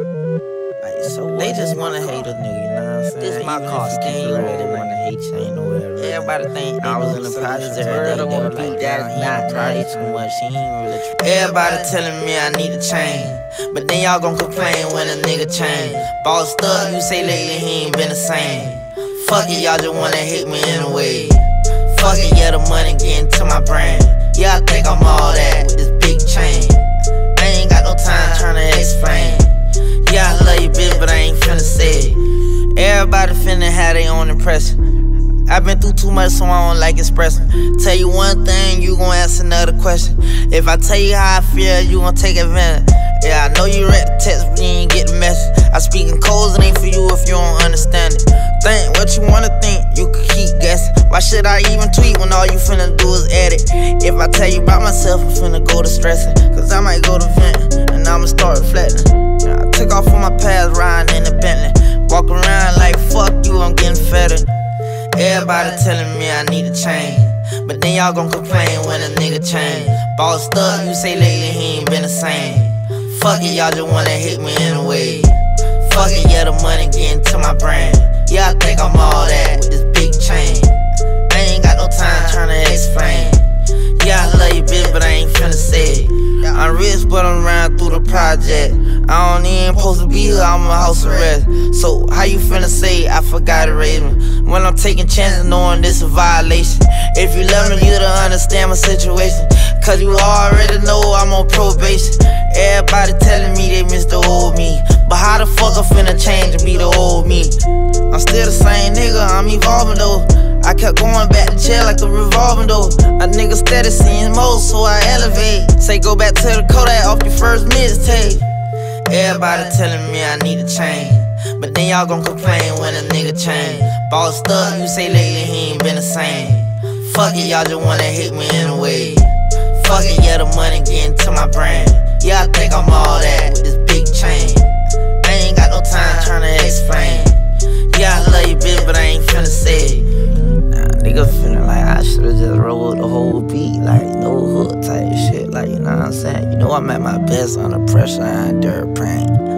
Like, so they just wanna hate a nigga, you know what I'm saying? This my car scheme, they wanna hate you, ain't nowhere. Everybody think I was in the projects every day, they were like, that's not probably too much, he ain't really true. Everybody telling me I need a change, but then y'all gon' complain when a nigga change. Bossed up, you say lately he ain't been the same. Fuck it, y'all just wanna hate me anyway. Fuck it, yeah, the money getting to my brain. Yeah, I think I'm all that with this big chain. I ain't got no time tryna explain. Yeah, I love you, bitch, but I ain't finna say it. Everybody finna have their own impression. I've been through too much, so I don't like expressing. Tell you one thing, you gon' ask another question. If I tell you how I feel, you gon' take advantage. Yeah, I know you read the text, but you ain't get the message. I speak in codes, it ain't for you if you don't understand it. Think what you wanna think, you can keep guessing. Why should I even tweet when all you finna do is edit? If I tell you about myself, I'm finna go to stressing. Cause I might go to venting, and I'ma start reflecting. I took off on my past, riding in the Bentley. Walk around like fuck you, I'm getting fettered. Everybody telling me I need a change, but then y'all gon' complain when a nigga change. Bossed up, you say lately he ain't been the same. Fuck it, y'all just wanna hate me anyway. Fuck it, yeah, the money getting to my brain. Yeah, I think I'm all that with this big chain. I ain't got no time tryna explain. Yeah, I love you, bitch, but I ain't finna say it. I'm rich, but I'm riding through the project. I don't even supposed to be here, I'm a house arrest. So how you finna say I forgot to raise me when I'm taking chances knowing this a violation? If you love me, you'd understand my situation, cause you already know I'm on probation. Everybody telling me they miss the old me, but how the fuck I finna change and be the old me? I'm still the same nigga, I'm evolving though. I kept going back to chair like a revolving door. A nigga steady seeing more, so I elevate. Say go back to the Kodak off your first mixtape. Everybody telling me I need a change, but then y'all gon' complain when a nigga change. Bossed up, you say lately he ain't been the same. Fuck it, y'all just wanna hate me anyway. Fuck it, yeah, the money getting to my brain. Yeah, I think I'm all that with this big chain. I ain't got no time tryna explain. Yeah, I love you, bitch, but I ain't finna say it. Nah, nigga feeling like I should've just rolled the whole beat, like no hook type shit, like, you know what I'm saying? You know I'm at my best under pressure and dirt pain.